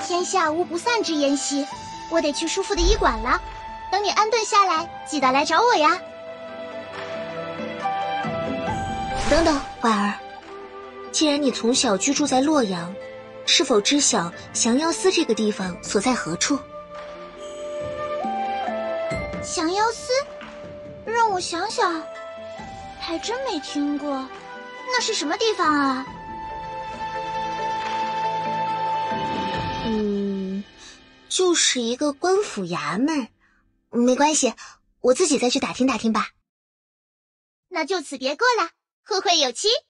天下无不散之筵席，我得去叔父的医馆了。等你安顿下来，记得来找我呀。 等等，婉儿，既然你从小居住在洛阳，是否知晓降妖司这个地方所在何处？ 降妖司？让我想想，还真没听过。那是什么地方啊？ 就是一个官府衙门。没关系，我自己再去打听打听吧。 那就此别过了，互会有期。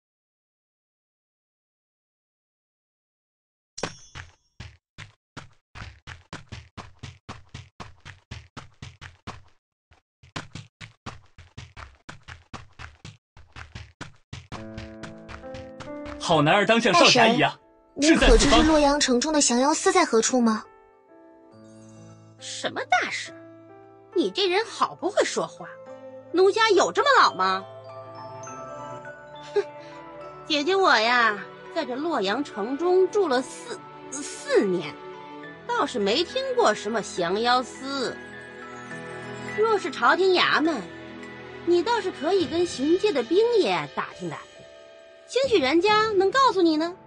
好男儿当像少侠一样。 你可知洛阳城中的降妖司在何处吗？ 什么大事？你这人好不会说话，奴家有这么老吗？哼，姐姐我呀，在这洛阳城中住了四年，倒是没听过什么降妖司。若是朝廷衙门，你倒是可以跟巡界的兵爷打听打听，兴许人家能告诉你呢。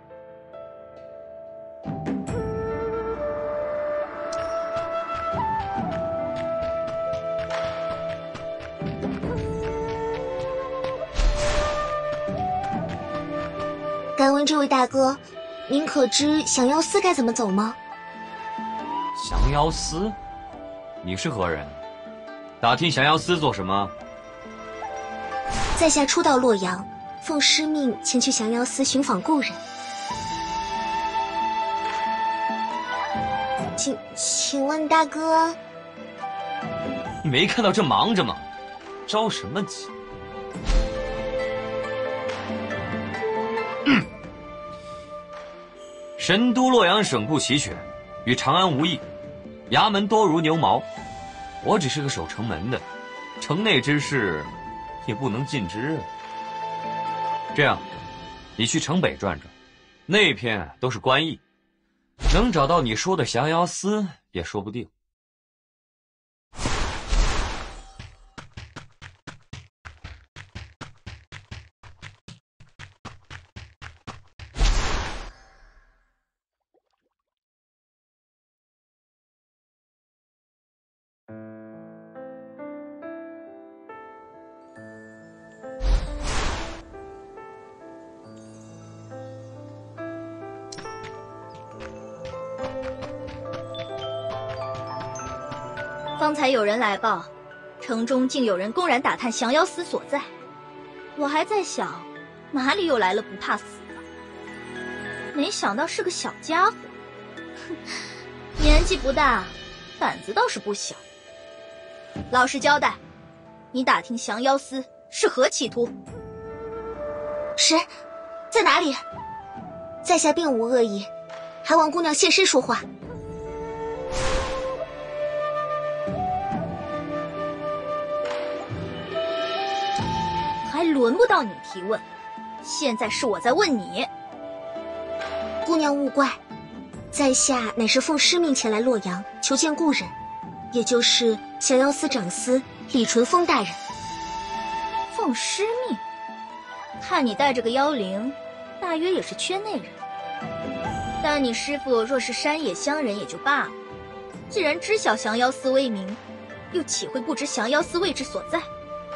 敢问这位大哥，您可知降妖司该怎么走吗？ 降妖司？你是何人？打听降妖司做什么？ 在下初到洛阳，奉师命前去降妖司寻访故人。请问大哥， 你没看到这忙着吗？着什么急？神都洛阳省部齐全，与长安无异，衙门多如牛毛。我只是个守城门的，城内之事也不能尽知。这样，你去城北转转，那片都是官驿，能找到你说的降妖司也说不定。 方才有人来报，城中竟有人公然打探降妖司所在。我还在想，哪里又来了不怕死的？没想到是个小家伙，哼，年纪不大，胆子倒是不小。老实交代，你打听降妖司是何企图？ 是，在哪里？在下并无恶意，还望姑娘现身说话。 还轮不到你提问，现在是我在问你。 姑娘勿怪，在下乃是奉师命前来洛阳求见故人，也就是降妖司长司李淳风大人。 奉师命？看你带着个妖灵，大约也是圈内人。但你师父若是山野乡人也就罢了，既然知晓降妖司威名，又岂会不知降妖司位置所在？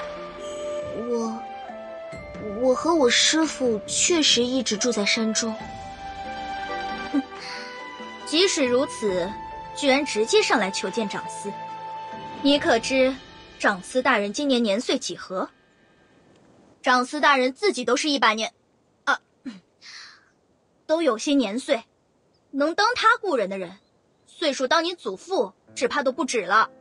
我和我师父确实一直住在山中。 哼，即使如此，居然直接上来求见长司。你可知长司大人今年年岁几何？长司大人自己都是100年，都有些年岁，能当他故人的人，岁数当你祖父只怕都不止了。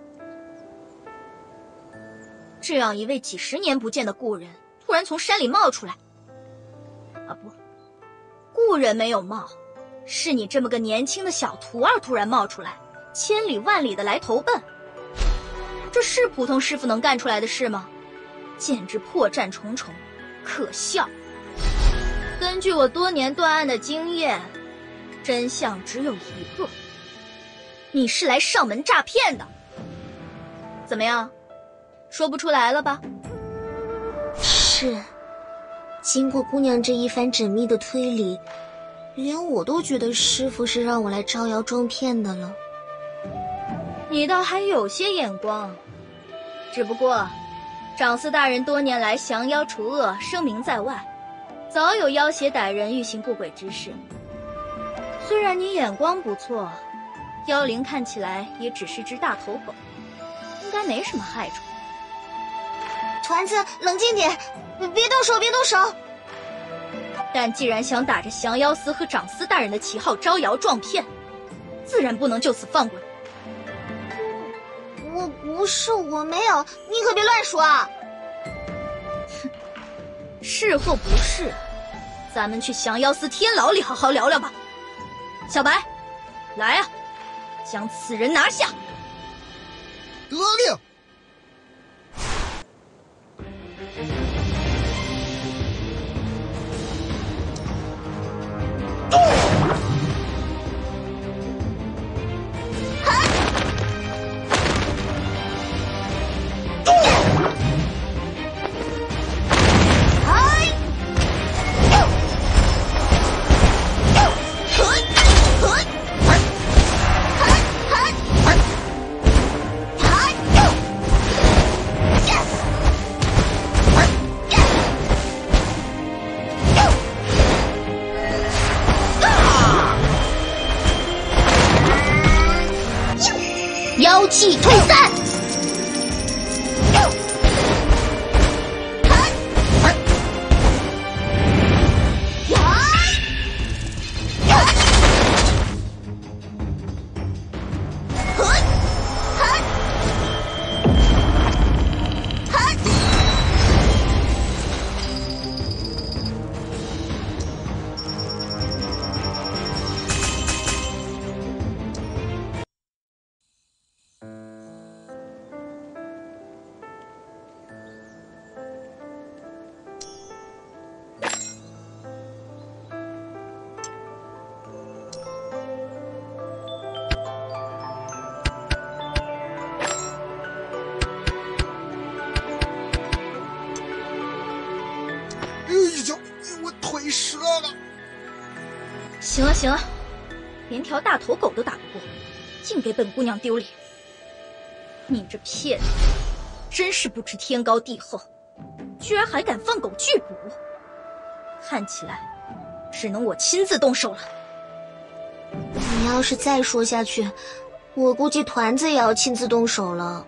这样一位几10年不见的故人，突然从山里冒出来。不，故人没有冒，是你这么个年轻的小徒儿突然冒出来，千里万里的来投奔。这是普通师傅能干出来的事吗？简直破绽重重，可笑。根据我多年断案的经验， 真相只有一个，你是来上门诈骗的。怎么样，说不出来了吧？ 是，经过姑娘这一番缜密的推理，连我都觉得师傅是让我来招摇撞骗的了。 你倒还有些眼光，只不过长司大人多年来降妖除恶，声名在外，早有要挟歹人欲行不轨之事。虽然你眼光不错，妖灵看起来也只是只大头狗，应该没什么害处。 团子，冷静点，别动手，别动手！ 但既然想打着降妖司和长司大人的旗号招摇撞骗，自然不能就此放过你。 我不是，我没有，你可别乱说啊！ 哼，是或不是，咱们去降妖司天牢里好好聊聊吧。小白，来啊，将此人拿下！ 得令。 妖气退散。我腿折了。 行了行了，连条大头狗都打不过，净给本姑娘丢脸。你这骗子，真是不知天高地厚，居然还敢放狗拒捕！看起来，只能我亲自动手了。 你要是再说下去，我估计团子也要亲自动手了。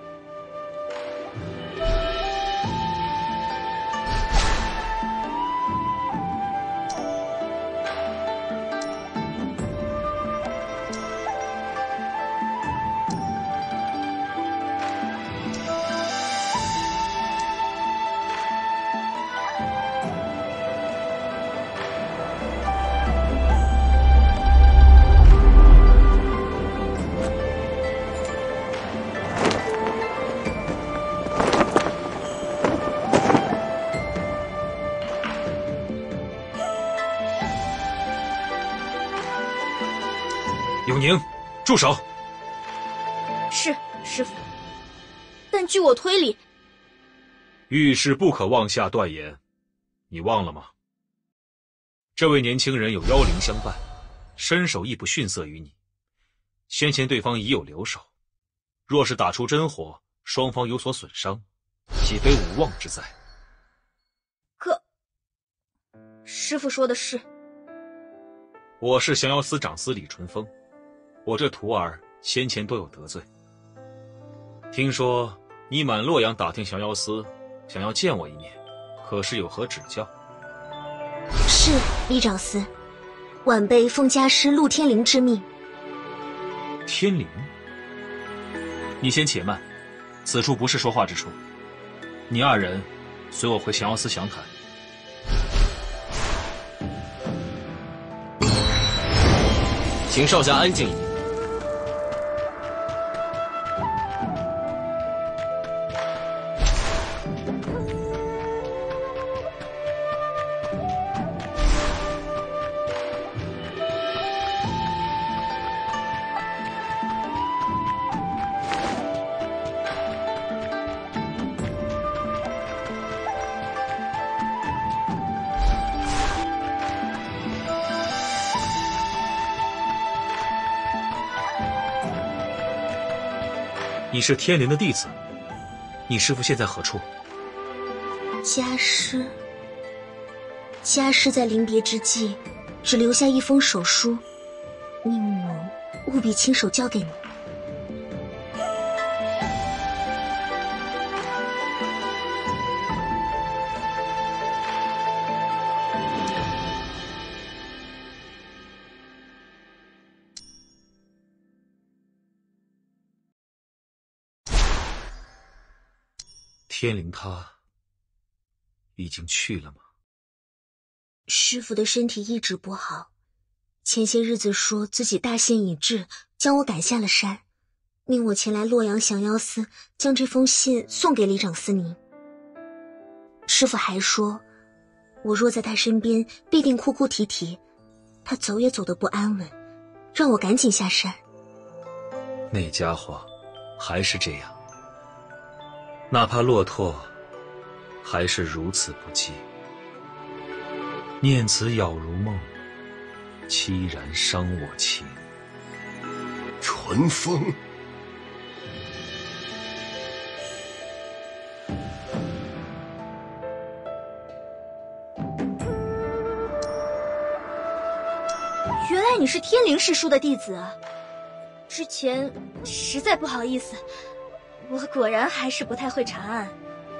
永宁，住手！ 是，师父。但据我推理， 遇事不可妄下断言，你忘了吗？这位年轻人有妖灵相伴，身手亦不逊色于你。先前对方已有留手，若是打出真火，双方有所损伤，岂非无妄之灾？ 可，师父说的是？ 我是降妖司长司李淳风，我这徒儿先前都有得罪。听说你满洛阳打听降妖司，想要见我一面，可是有何指教？ 是李长司，晚辈奉家师陆天灵之命。 天灵？你先且慢，此处不是说话之处。你二人随我回降妖司详谈。 请少侠安静一点。 你是天灵的弟子，你师父现在何处？ 家师在临别之际，只留下一封手书，命我务必亲手交给你。 天灵他已经去了吗？ 师父的身体一直不好，前些日子说自己大限已至，将我赶下了山，命我前来洛阳降妖司，将这封信送给李长司您。师父还说，我若在他身边，必定哭哭啼啼，他走也走得不安稳，让我赶紧下山。 那家伙还是这样，哪怕落拓，还是如此不羁。念此杳如梦，凄然伤我情。 春风， 原来你是天灵师叔的弟子啊！之前实在不好意思，我果然还是不太会查案。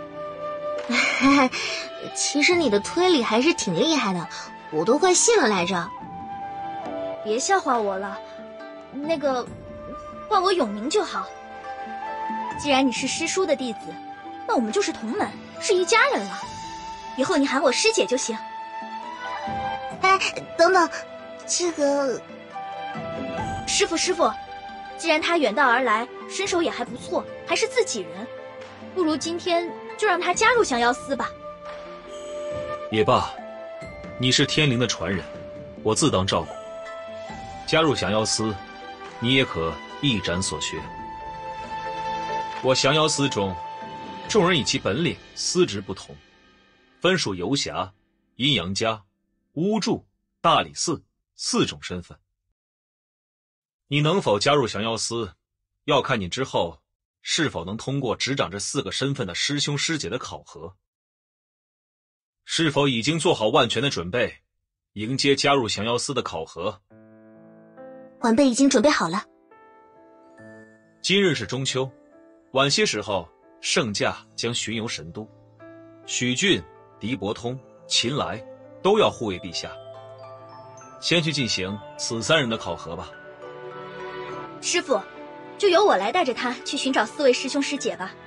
其实你的推理还是挺厉害的，我都快信了来着。 别笑话我了，那个唤我永明就好。既然你是师叔的弟子，那我们就是同门，是一家人了。以后你喊我师姐就行。 哎，等等，这个师父，既然他远道而来，身手也还不错，还是自己人，不如今天就让他加入降妖司吧。 也罢，你是天灵的传人，我自当照顾。加入降妖司，你也可一展所学。我降妖司中，众人以其本领、司职不同，分属游侠、阴阳家、巫祝、大理寺4种身份。你能否加入降妖司，要看你之后是否能通过执掌这4个身份的师兄师姐的考核。是否已经做好万全的准备，迎接加入降妖司的考核？ 晚辈已经准备好了。 今日是中秋，晚些时候圣驾将巡游神都，许俊、狄伯通、秦来都要护卫陛下。先去进行此3人的考核吧。 师父，就由我来带着他去寻找4位师兄师姐吧。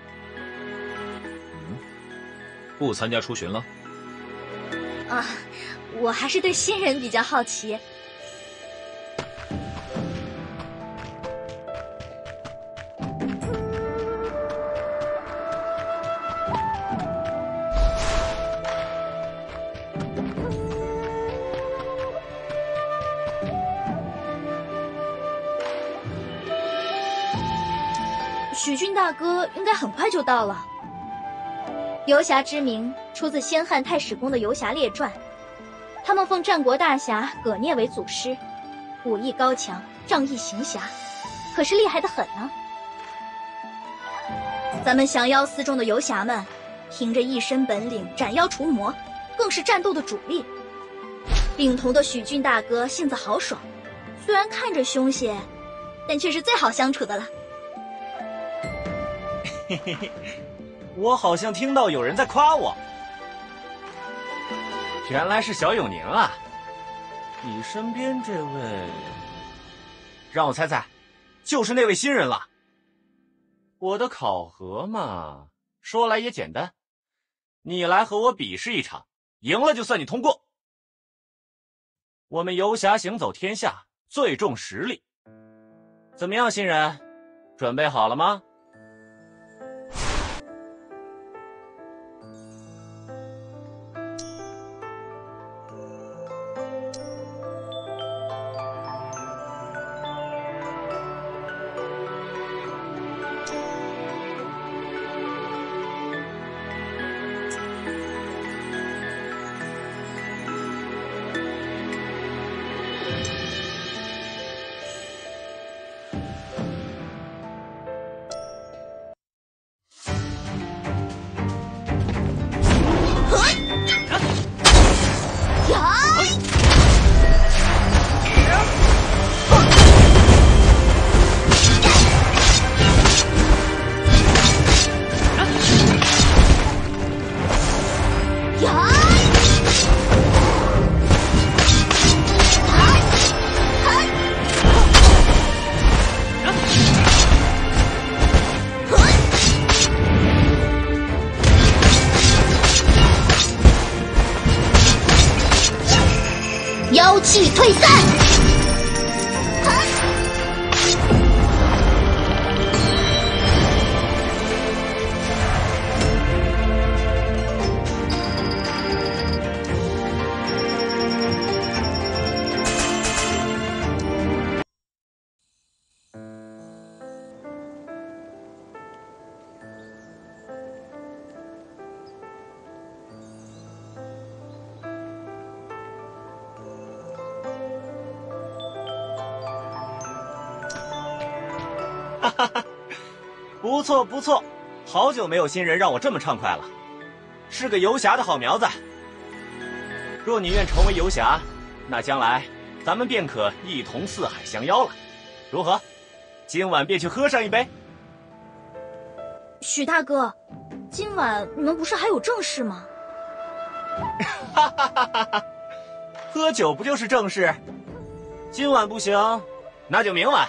不参加出巡了？ 啊，我还是对新人比较好奇。许俊大哥应该很快就到了。游侠之名出自先汉太史公的《游侠列传》，他们奉战国大侠葛聂为祖师，武艺高强，仗义行侠，可是厉害得很呢。咱们降妖司中的游侠们，凭着一身本领斩妖除魔，更是战斗的主力。领头的许俊大哥性子豪爽，虽然看着凶险，但却是最好相处的了。 嘿嘿嘿，我好像听到有人在夸我。原来是小永宁啊！你身边这位，让我猜猜，就是那位新人了。我的考核嘛，说来也简单，你来和我比试一场，赢了就算你通过。我们游侠行走天下，最重实力。怎么样，新人，准备好了吗？ 妖气退散。 哈哈哈，不错不错，好久没有新人让我这么畅快了，是个游侠的好苗子。若你愿成为游侠，那将来咱们便可一同四海降妖了，如何？今晚便去喝上一杯。 许大哥，今晚你们不是还有正事吗？ 哈哈哈哈哈！喝酒不就是正事？今晚不行，那就明晚。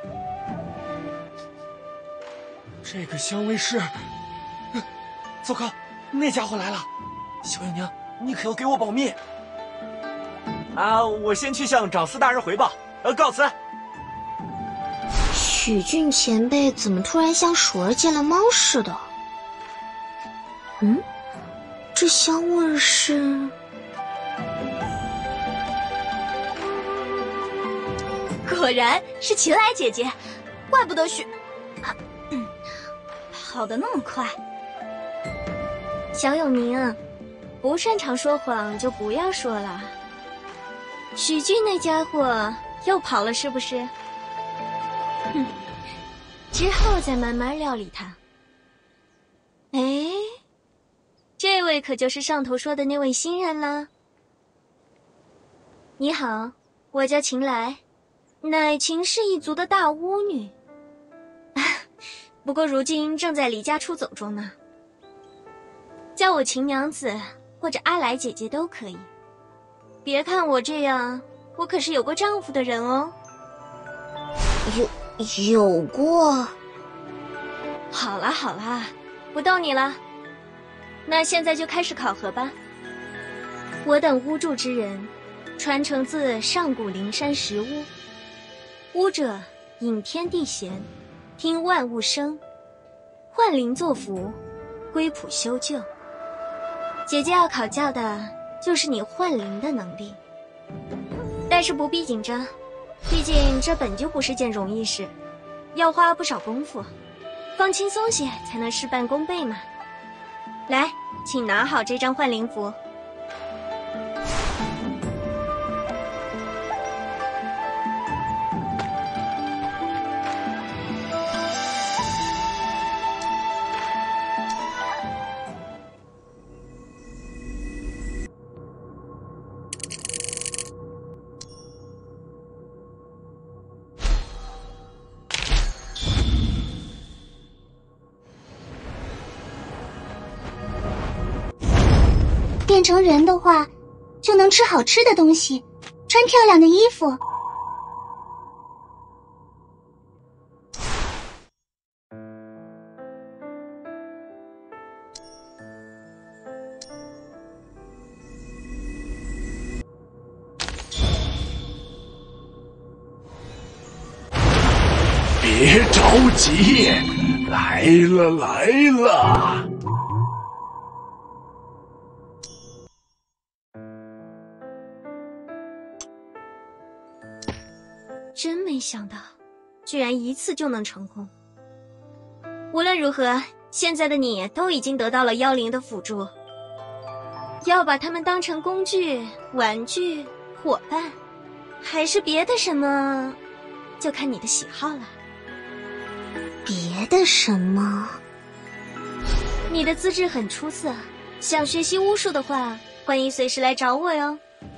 这个香味是，糟糕，那家伙来了！小影娘，你可要给我保密。啊，我先去向长司大人回报。告辞。 许俊前辈怎么突然像鼠儿见了猫似的？这香味是…… 果然是秦来姐姐，怪不得许……跑得那么快。 小永明，不擅长说谎就不要说了。许俊那家伙又跑了是不是？之后再慢慢料理他。哎，这位可就是上头说的那位新人了。你好，我叫秦来，乃秦氏一族的大巫女。不过如今正在离家出走中呢。叫我秦娘子或者阿来姐姐都可以。别看我这样，我可是有过丈夫的人哦。有过。好啦好啦，不逗你了。那现在就开始考核吧。我等巫祝之人，传承自上古灵山石巫。巫者引天地弦，听万物生，幻灵作福，归朴修旧。姐姐要考教的就是你幻灵的能力，但是不必紧张，毕竟这本就不是件容易事，要花不少功夫，放轻松些才能事半功倍嘛。来，请拿好这张幻灵符。 变成人的话，就能吃好吃的东西，穿漂亮的衣服。 别着急，来了来了。 真没想到，居然一次就能成功。无论如何，现在的你都已经得到了妖灵的辅助。要把他们当成工具、玩具、伙伴，还是别的什么，就看你的喜好了。别的什么？你的资质很出色，想学习巫术的话，欢迎随时来找我哟。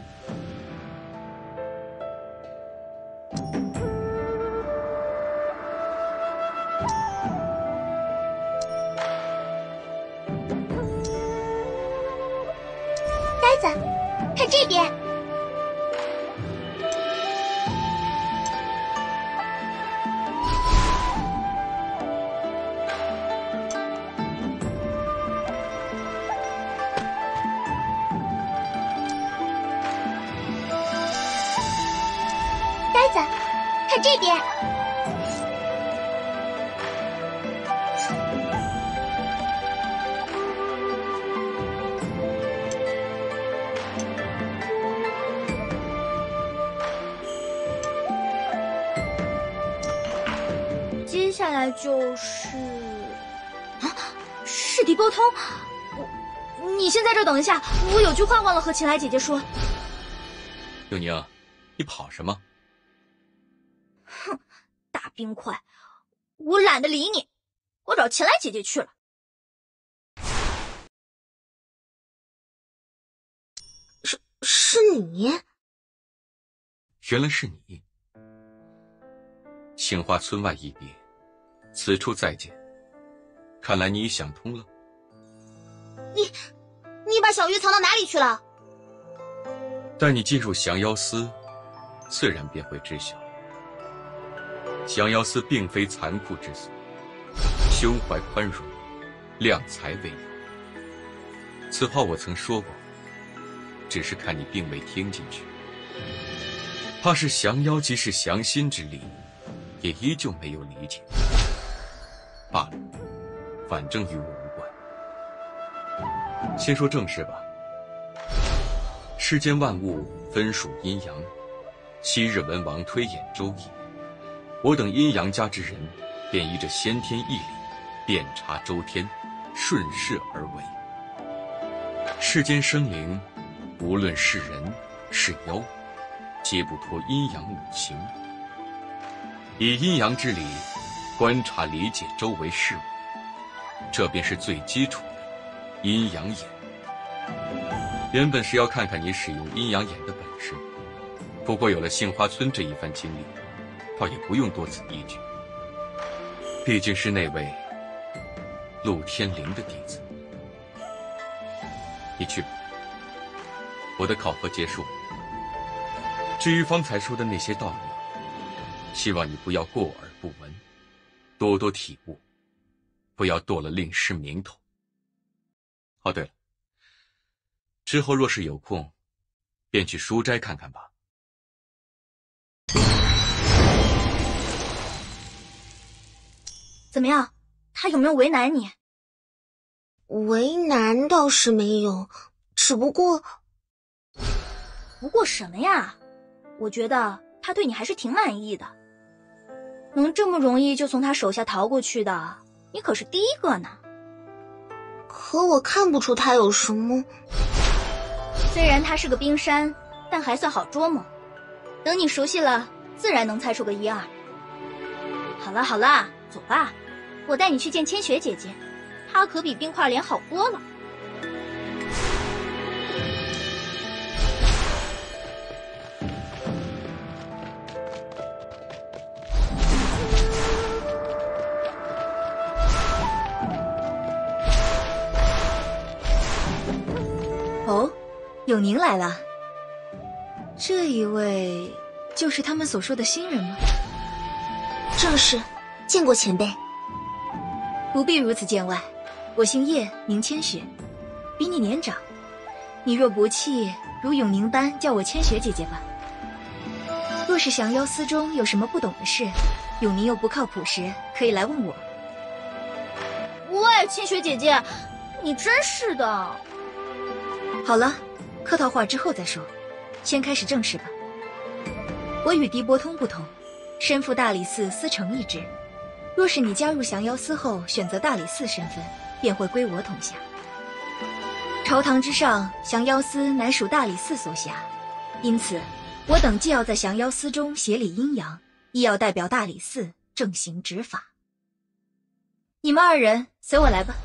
呆子，看这边。 看这边。 接下来就是是敌波通。你先在这等一下，我有句话忘了和秦来姐姐说。 永宁，你跑什么？ 哼，大冰块，我懒得理你，我找秦来姐姐去了。 是你？ 原来是你。杏花村外一别，此处再见。看来你已想通了。 你把小鱼藏到哪里去了？ 待你进入降妖司，自然便会知晓。降妖司并非残酷之所，胸怀宽容，量才为有。此话我曾说过，只是看你并未听进去。怕是降妖即是降心之力，也依旧没有理解。罢了，反正与我无关。先说正事吧。世间万物分属阴阳，昔日文王推演周易，我等阴阳家之人便依着先天义理，遍察周天，顺势而为。世间生灵，无论是人是妖，皆不脱阴阳五行，以阴阳之理观察理解周围事物，这便是最基础的阴阳眼。原本是要看看你使用阴阳眼的本事，不过有了杏花村这一番经历，倒也不用多此一举。毕竟是那位陆天灵的弟子。你去吧，我的考核结束了。至于方才说的那些道理，希望你不要过耳不闻，多多体悟，不要堕了令师名头。哦，对了，之后若是有空，便去书斋看看吧。 怎么样？他有没有为难你？ 为难倒是没有，只不过…… 不过什么呀？我觉得他对你还是挺满意的。能这么容易就从他手下逃过去的，你可是第一个呢。 可我看不出他有什么。 虽然他是个冰山，但还算好捉摸。等你熟悉了，自然能猜出个一二。好了好了，走吧，我带你去见千雪姐姐，她可比冰块莲好多了。 哦，永宁来了。这一位就是他们所说的新人吗？ 正是，见过前辈。 不必如此见外，我姓叶，名千雪，比你年长。你若不弃，如永宁般叫我千雪姐姐吧。若是降妖司中有什么不懂的事，永宁又不靠谱时，可以来问我。 喂，千雪姐姐，你真是的。 好了，客套话之后再说，先开始正事吧。我与狄伯通不同，身负大理寺司承一职。若是你加入降妖司后选择大理寺身份，便会归我统辖。朝堂之上，降妖司乃属大理寺所辖，因此我等既要在降妖司中协理阴阳，亦要代表大理寺正行执法。你们二人随我来吧。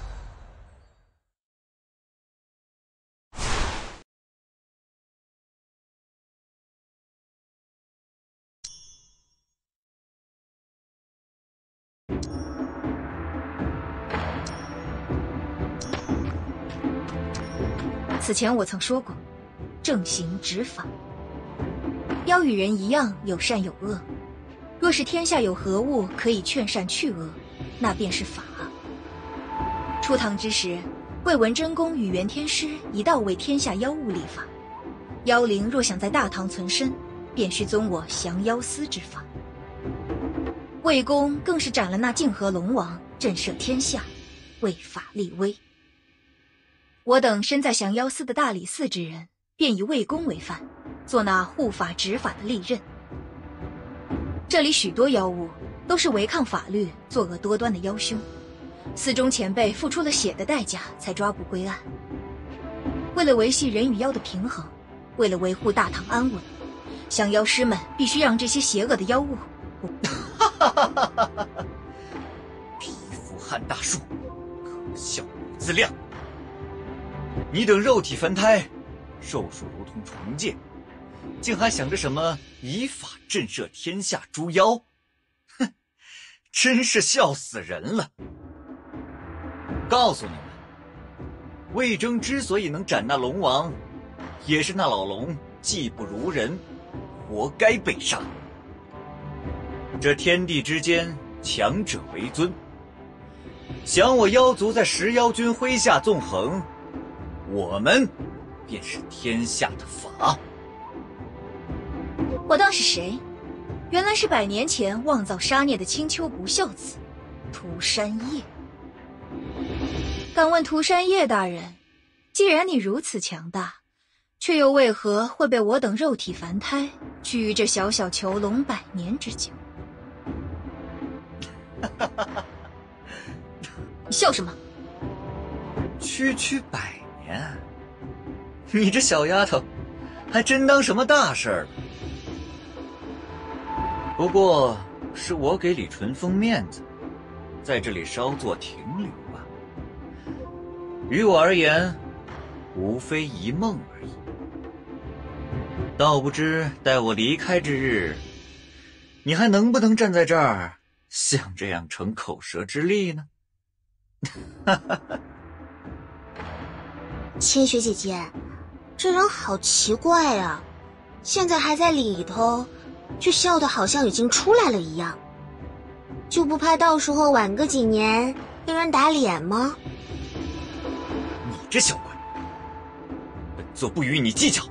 此前我曾说过，正行执法，妖与人一样有善有恶。若是天下有何物可以劝善去恶，那便是法。出堂之时，惠文真公与元天师一道为天下妖物立法。妖灵若想在大唐存身，便须遵我降妖司之法。 魏公更是斩了那泾河龙王，震慑天下，为法立威。我等身在降妖司的大理寺之人，便以魏公为范，做那护法执法的利刃。这里许多妖物都是违抗法律、作恶多端的妖凶，寺中前辈付出了血的代价才抓捕归案。为了维系人与妖的平衡，为了维护大唐安稳，降妖师们必须让这些邪恶的妖物匹夫撼大树，可笑无自量！你等肉体凡胎，寿数如同虫秸，竟还想着什么以法震慑天下诸妖？哼，真是笑死人了！告诉你们，魏征之所以能斩那龙王，也是那老龙技不如人，活该被杀。这天地之间，强者为尊。想我妖族在10妖君麾下纵横，我们便是天下的法。 我当是谁？原来是100年前妄造杀孽的青丘不孝子涂山叶。敢问涂山叶大人，既然你如此强大，却又为何会被我等肉体凡胎居于这小小囚笼100年之久？你笑什么？ 区100年，你这小丫头还真当什么大事儿了。不过是我给李淳风面子，在这里稍作停留吧。于我而言，无非一梦而已。倒不知待我离开之日，你还能不能站在这儿像这样逞口舌之利呢？ 千雪姐姐，这人好奇怪啊，现在还在里头，却笑得好像已经出来了一样，就不怕到时候晚个几年被人打脸吗？ 你这小鬼，本座不与你计较。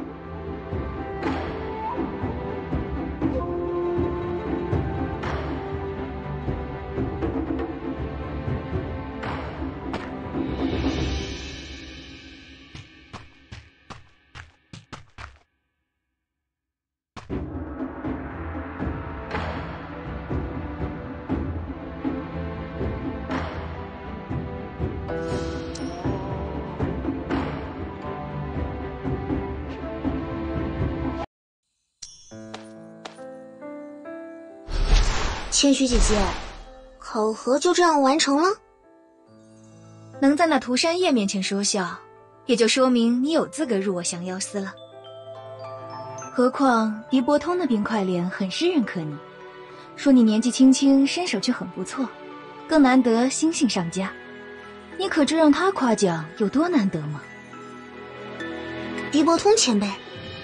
千雪姐姐，考核就这样完成了？ 能在那涂山叶面前说笑，也就说明你有资格入我降妖司了。何况狄伯通那边快脸很是认可你，说你年纪轻轻，身手却很不错，更难得心性上佳。你可知让他夸奖有多难得吗？ 狄伯通前辈，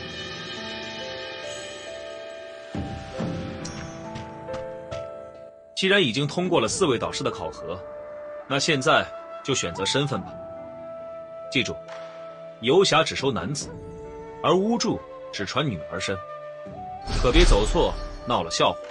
既然已经通过了4位导师的考核，那现在就选择身份吧。记住，游侠只收男子，而巫祝只传女儿身，可别走错，闹了笑话。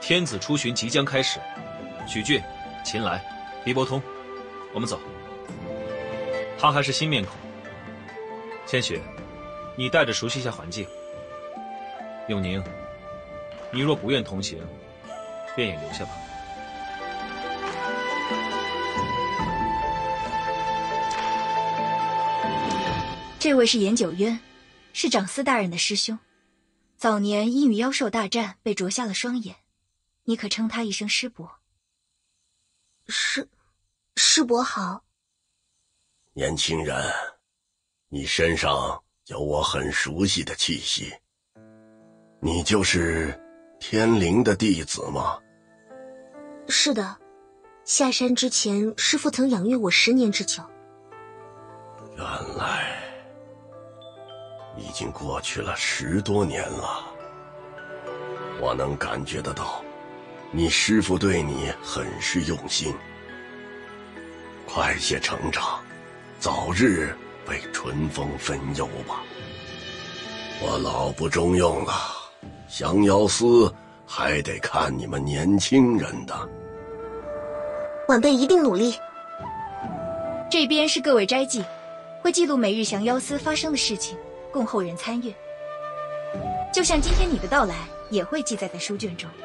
天子出巡即将开始，许俊、秦来、狄伯通，我们走。他还是新面孔，千雪，你带着熟悉一下环境。永宁，你若不愿同行，便也留下吧。 这位是严九渊，是长司大人的师兄，早年因与妖兽大战被啄瞎了双眼，你可称他一声师伯。 师伯好。 年轻人，你身上有我很熟悉的气息，你就是天灵的弟子吗？ 是的，下山之前师父曾养育我10年之久。 原来已经过去了10多年了，我能感觉得到你师父对你很是用心，快些成长，早日为春风分忧吧。我老不中用了，降妖司还得看你们年轻人的。 晚辈一定努力。 这边是各位斋记，会记录每日降妖司发生的事情，供后人参阅。就像今天你的到来，也会记载在书卷中。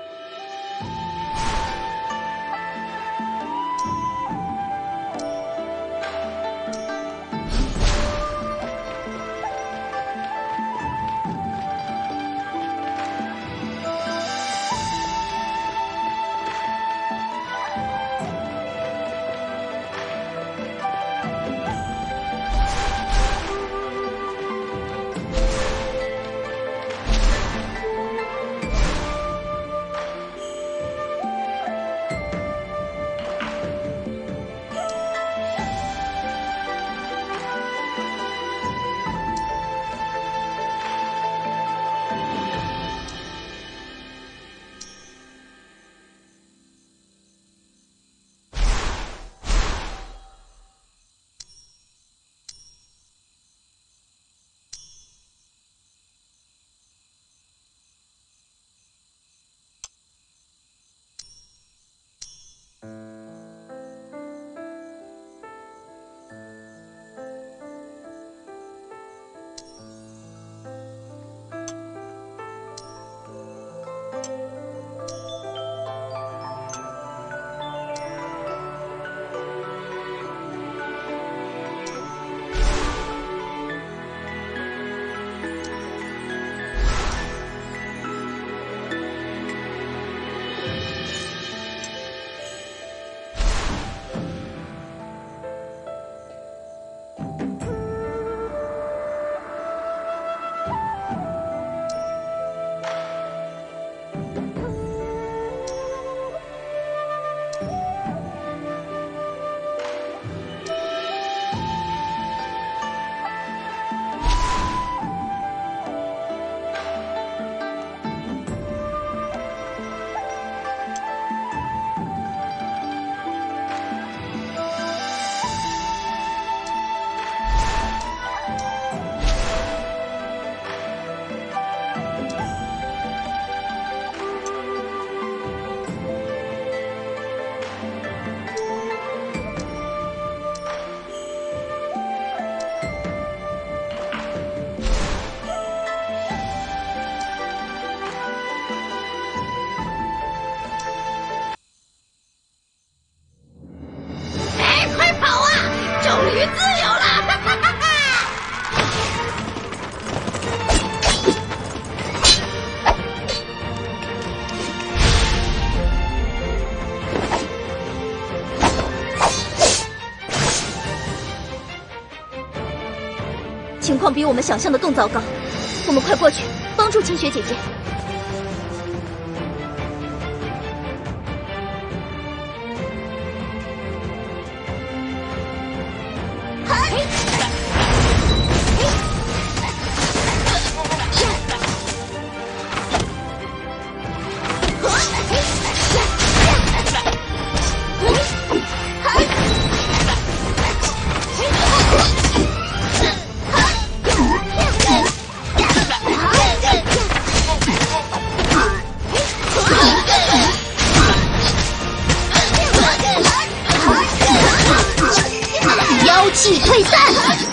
情况比我们想象的更糟糕，我们快过去帮助清雪姐姐。 气退散。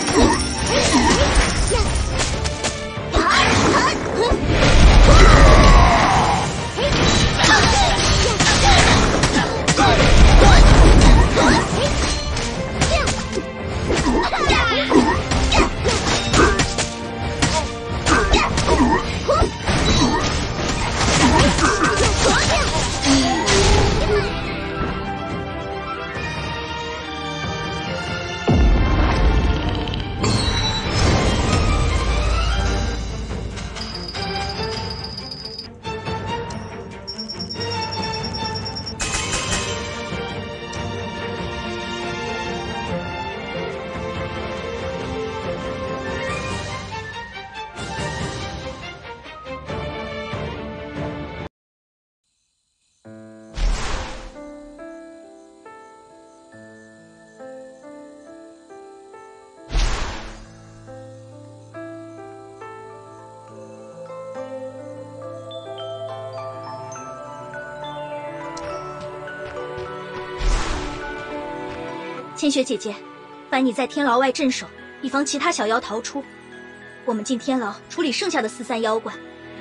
千雪姐姐，烦你在天牢外镇守，以防其他小妖逃出。我们进天牢处理剩下的4、3妖怪。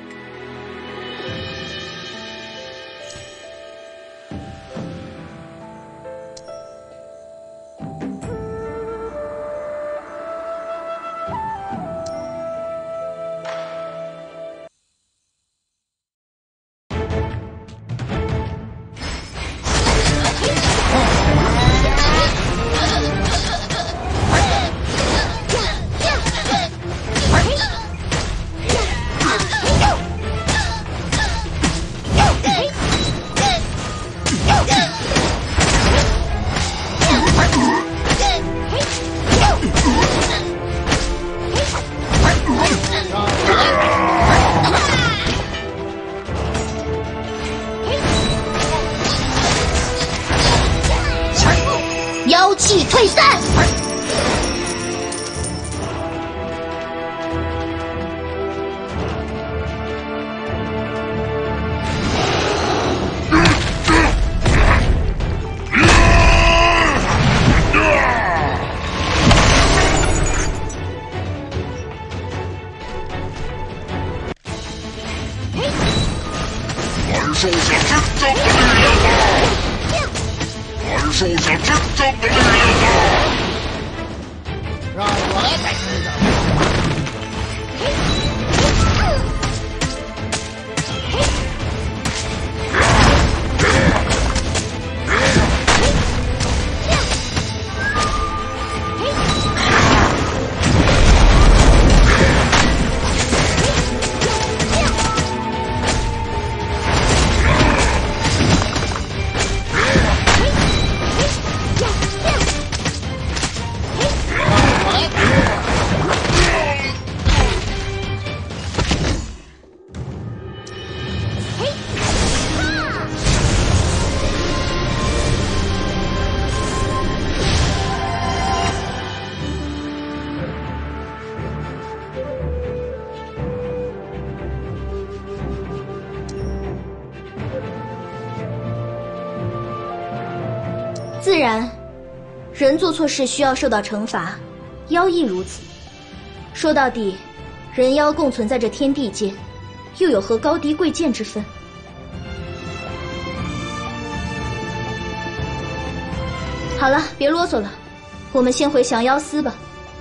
妖气退散。 感受下真正的力量吧！感受下真正的力量吧！ 让我来感受一下。 自然，人做错事需要受到惩罚，妖亦如此。说到底，人妖共存在这天地间，又有何高低贵贱之分？好了，别啰嗦了，我们先回降妖司吧。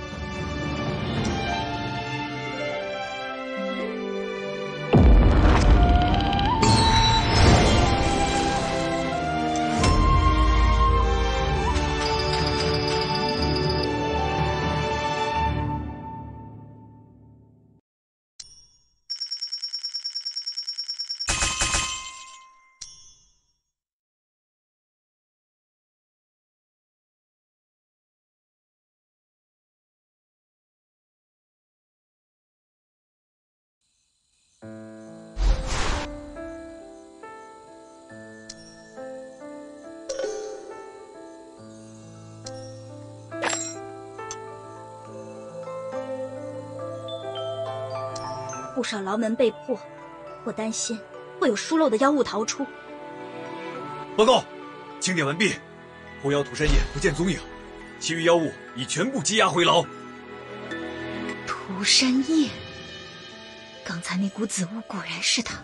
不少牢门被破，我担心会有疏漏的妖物逃出。 报告，清点完毕，狐妖屠山夜不见踪影， 其余妖物已全部羁押回牢。 涂山叶，刚才那股紫雾果然是他。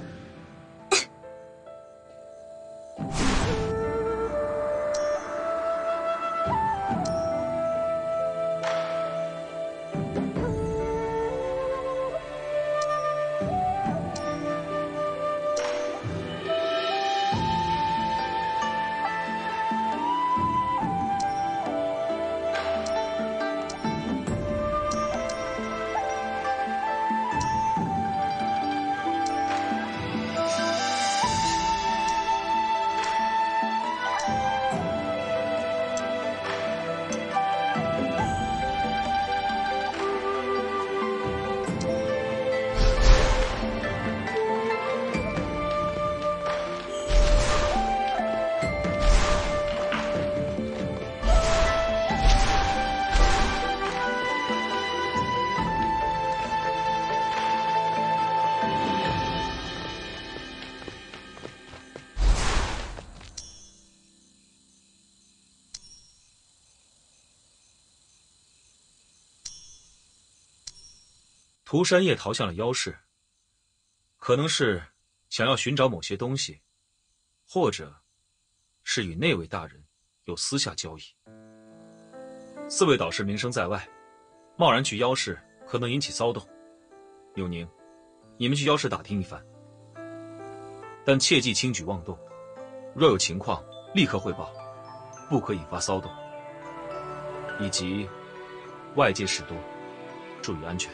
涂山叶逃向了妖室，可能是想要寻找某些东西，或者是与那位大人有私下交易。4位导师名声在外，贸然去妖室可能引起骚动。柳宁，你们去妖室打听一番，但切忌轻举妄动，若有情况立刻汇报，不可引发骚动。以及外界事多，注意安全。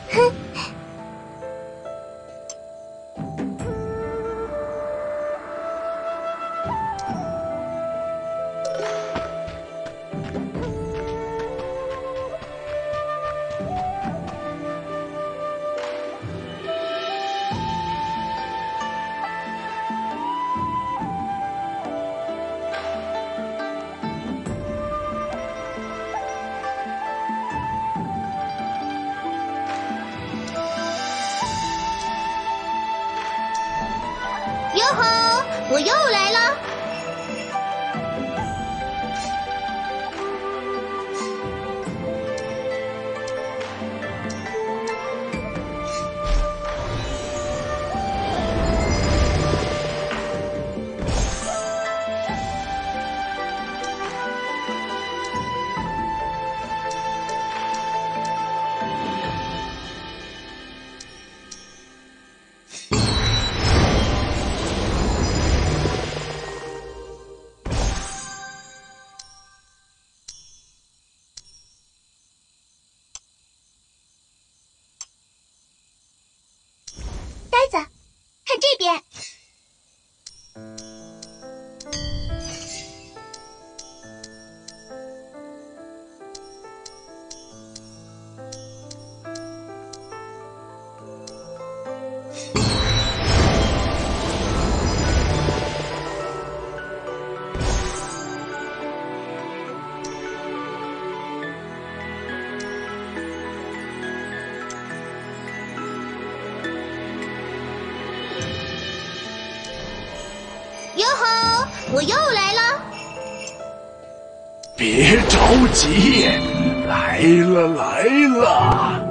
哼。哟吼，我又来了！呆子，看这边。哟吼，我又来了！ 别着急，来了来了。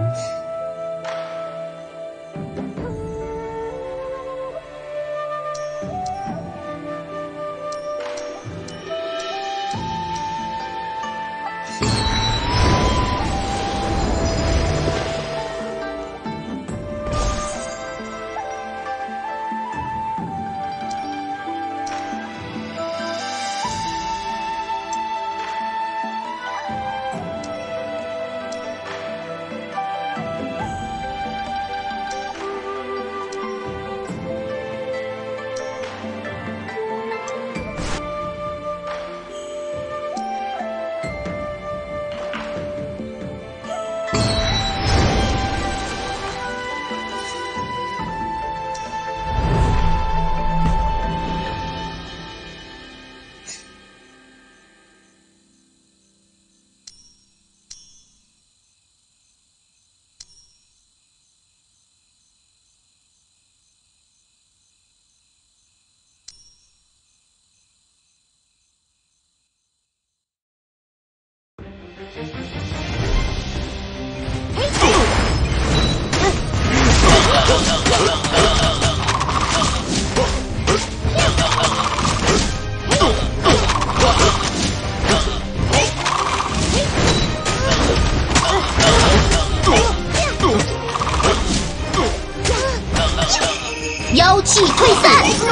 妖气退散，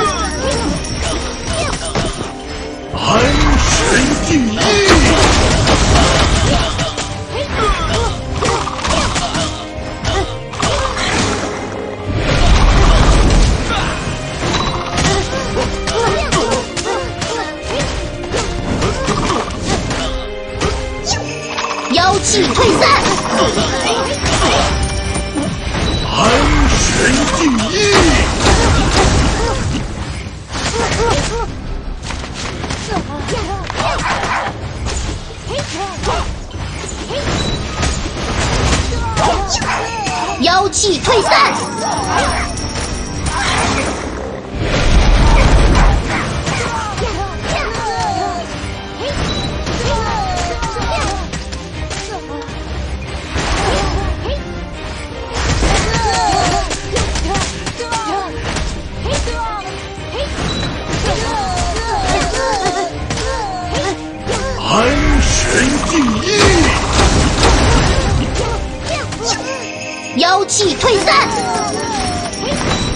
安神第一。 妖气退散， 安神第一。 妖气退散， 安神第一。 妖气退散。